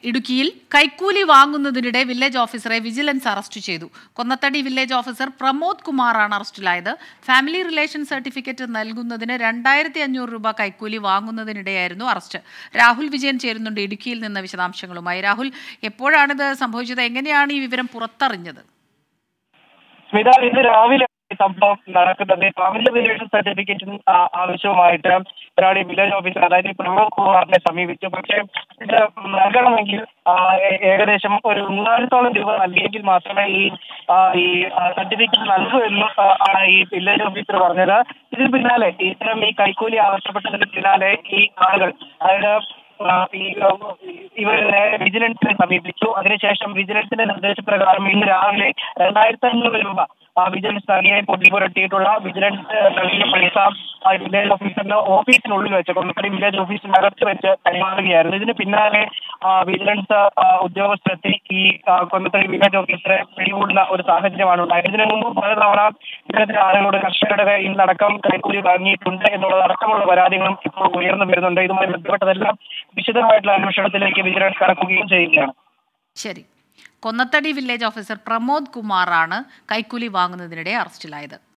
ഇടുക്കിയിൽ കൈക്കൂലി വാങ്ങുന്നതിനിടെ വില്ലേജ് ഓഫീസറെ വിജിലൻസ് അറസ്റ്റ് ചെയ്തു. കൊന്നത്തടി വില്ലേജ് ഓഫീസർ പ്രമോദ് കുമാറാണ് അറസ്റ്റിലായത്. ഫാമിലി റിലേഷൻ സർട്ടിഫിക്കറ്റ് നൽകുന്നതിന് 2500 രൂപ കൈക്കൂലി വാങ്ങുന്നതിനിടെയായിരുന്നു അറസ്റ്റ്. രാഹുൽ വിജയൻ ചേരുന്നുണ്ട് ഇടുക്കിയിൽ നിന്ന് വിശദാംശങ്ങളുമായി. രാഹുൽ, എപ്പോഴാണിത് സംഭവിച്ചത്? എങ്ങനെയാണ് ഈ വിവരം പുറത്തറിഞ്ഞത്? സ്മിത, ഇന്ന് രാവിലെ സംഭവം നടക്കുന്നത്. ഫാമിലി റിലേഷൻ സർട്ടിഫിക്കറ്റിന് ആവശ്യമായിട്ട് ഒരാൾ വില്ലേജ് ഓഫീസർ, അതായത് പ്രമോദ് കുമാറിനെ സമീപിച്ചു. പക്ഷേ ഇത് നൽകണമെങ്കിൽ ഏകദേശം ഒരു 3000-ഓളം രൂപ നൽകിയെങ്കിൽ മാത്രമേ ഈ സർട്ടിഫിക്കറ്റ് നൽകൂ എന്ന് ആണ് ഈ വില്ലേജ് ഓഫീസർ പറഞ്ഞത്. ഇതിന് പിന്നാലെ ഇത്തരം ഈ കൈക്കൂലി ആവശ്യപ്പെട്ടതിന് പിന്നാലെ ഈ ആളുകൾ, അതായത് ഇവർ വിജിലൻസിനെ സമീപിച്ചു. അതിനുശേഷം വിജിലൻസിന്റെ നിർദ്ദേശപ്രകാരം ഇന്ന് രാവിലെ 2500 രൂപ വിജിലൻസ് നൽകിയായി പൊട്ടിപ്പുരട്ടിയിട്ടുള്ള വിജിലൻസ് നൽകിയ പൈസ വില്ലേജ് ഓഫീസറിന്റെ ഓഫീസിനുള്ളിൽ വെച്ച്, കൊന്നത്തടി വില്ലേജ് ഓഫീസിനകത്ത് വെച്ച് കൈമാറുകയായിരുന്നു. ഇതിന് പിന്നാലെ വിജിലൻസ് ഉദ്യോഗസ്ഥരെത്തി ഈ കൊന്നത്തടി വില്ലേജ് ഓഫീസറെ പിടികൂടുന്ന ഒരു സാഹചര്യമാണ് ഉണ്ടായത്. ഇതിനു മുമ്പ് പലതവണ ഇത്തരത്തിലെ ആളുകളോട് കർഷകരുടെ കയ്യിൽ നിന്നടക്കം കൈക്കൂലി വാങ്ങിയിട്ടുണ്ട് എന്നുള്ളതടക്കമുള്ള പരാതികളും ഇപ്പോൾ ഉയർന്നു വരുന്നുണ്ട്. ഇതുമായി ബന്ധപ്പെട്ടതെല്ലാം വിശദമായിട്ടുള്ള അന്വേഷണത്തിലേക്ക് വിജിലൻസ് കടക്കുകയും ചെയ്യുകയാണ്. ശരി. കൊന്നത്തടി വില്ലേജ് ഓഫീസർ പ്രമോദ് കുമാറാണ് കൈക്കൂലി വാങ്ങുന്നതിനിടെ അറസ്റ്റിലായത്.